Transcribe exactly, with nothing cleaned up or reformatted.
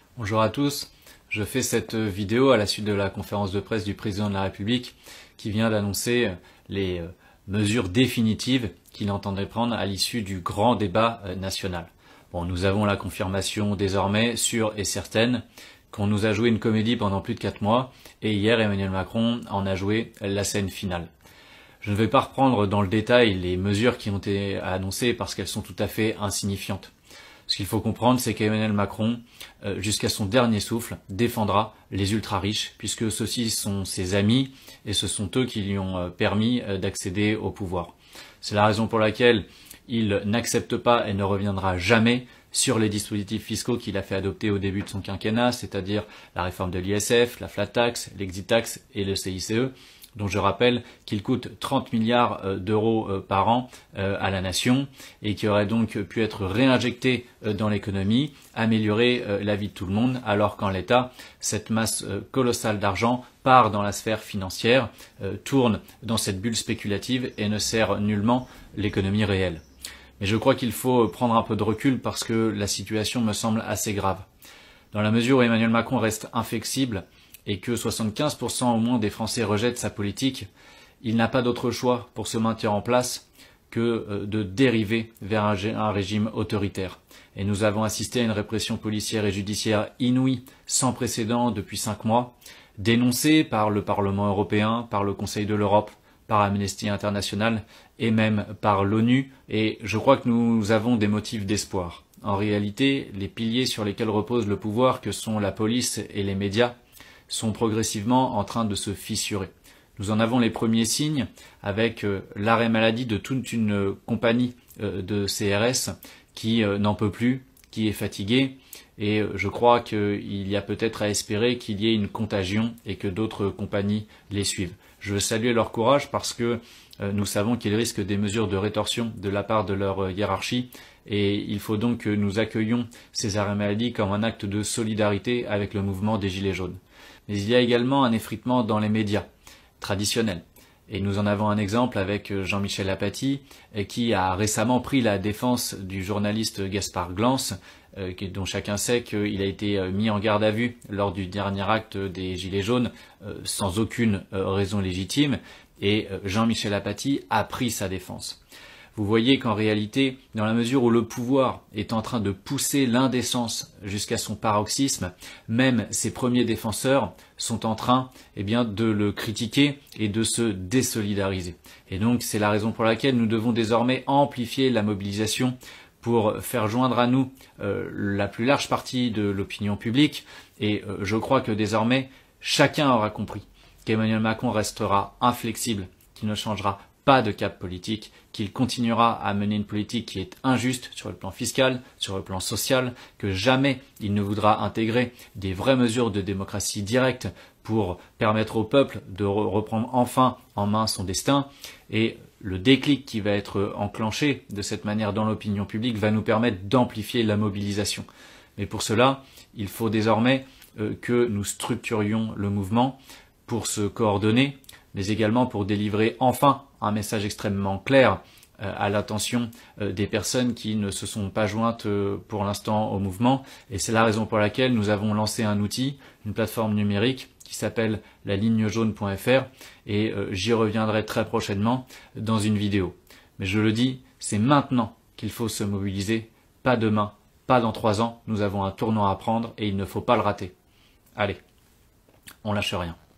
Bonjour à tous, je fais cette vidéo à la suite de la conférence de presse du président de la République qui vient d'annoncer les mesures définitives qu'il entendrait prendre à l'issue du grand débat national. Bon, nous avons la confirmation désormais sûre et certaine qu'on nous a joué une comédie pendant plus de quatre mois et hier Emmanuel Macron en a joué la scène finale. Je ne vais pas reprendre dans le détail les mesures qui ont été annoncées parce qu'elles sont tout à fait insignifiantes. Ce qu'il faut comprendre, c'est qu'Emmanuel Macron, euh, jusqu'à son dernier souffle, défendra les ultra-riches, puisque ceux-ci sont ses amis et ce sont eux qui lui ont euh, permis euh, d'accéder au pouvoir. C'est la raison pour laquelle il n'accepte pas et ne reviendra jamais sur les dispositifs fiscaux qu'il a fait adopter au début de son quinquennat, c'est-à-dire la réforme de l'I S F, la flat tax, l'exit tax et le C I C E, dont je rappelle qu'il coûte trente milliards d'euros par an à la nation et qui aurait donc pu être réinjecté dans l'économie, améliorer la vie de tout le monde, alors qu'en l'état, cette masse colossale d'argent part dans la sphère financière, tourne dans cette bulle spéculative et ne sert nullement l'économie réelle. Mais je crois qu'il faut prendre un peu de recul parce que la situation me semble assez grave. Dans la mesure où Emmanuel Macron reste inflexible, et que soixante-quinze pour cent au moins des Français rejettent sa politique, il n'a pas d'autre choix pour se maintenir en place que de dériver vers un régime autoritaire. Et nous avons assisté à une répression policière et judiciaire inouïe, sans précédent depuis cinq mois, dénoncée par le Parlement européen, par le Conseil de l'Europe, par Amnesty International et même par l'ONU, et je crois que nous avons des motifs d'espoir. En réalité, les piliers sur lesquels repose le pouvoir, que sont la police et les médias, sont progressivement en train de se fissurer. Nous en avons les premiers signes avec euh, l'arrêt maladie de toute une euh, compagnie euh, de C R S qui euh, n'en peut plus, qui est fatiguée, et euh, je crois qu'il y a peut-être à espérer qu'il y ait une contagion et que d'autres compagnies les suivent. Je veux saluer leur courage parce que euh, nous savons qu'ils risquent des mesures de rétorsion de la part de leur euh, hiérarchie, et il faut donc que nous accueillions ces arrêts maladie comme un acte de solidarité avec le mouvement des Gilets jaunes. Mais il y a également un effritement dans les médias traditionnels. Et nous en avons un exemple avec Jean-Michel Apathy, qui a récemment pris la défense du journaliste Gaspard Glans, dont chacun sait qu'il a été mis en garde à vue lors du dernier acte des Gilets jaunes, sans aucune raison légitime, et Jean-Michel Apathy a pris sa défense. Vous voyez qu'en réalité, dans la mesure où le pouvoir est en train de pousser l'indécence jusqu'à son paroxysme, même ses premiers défenseurs sont en train eh bien, de le critiquer et de se désolidariser. Et donc c'est la raison pour laquelle nous devons désormais amplifier la mobilisation pour faire joindre à nous euh, la plus large partie de l'opinion publique. Et euh, je crois que désormais, chacun aura compris qu'Emmanuel Macron restera inflexible, qu'il ne changera pas de cap politique, qu'il continuera à mener une politique qui est injuste sur le plan fiscal, sur le plan social, que jamais il ne voudra intégrer des vraies mesures de démocratie directe pour permettre au peuple de reprendre enfin en main son destin. Et le déclic qui va être enclenché de cette manière dans l'opinion publique va nous permettre d'amplifier la mobilisation. Mais pour cela, il faut désormais euh, que nous structurions le mouvement pour se coordonner, mais également pour délivrer enfin un message extrêmement clair euh, à l'attention euh, des personnes qui ne se sont pas jointes euh, pour l'instant au mouvement. Et c'est la raison pour laquelle nous avons lancé un outil, une plateforme numérique qui s'appelle la ligne jaune point F R, et euh, j'y reviendrai très prochainement dans une vidéo. Mais je le dis, c'est maintenant qu'il faut se mobiliser, pas demain, pas dans trois ans. Nous avons un tournant à prendre et il ne faut pas le rater. Allez, on lâche rien.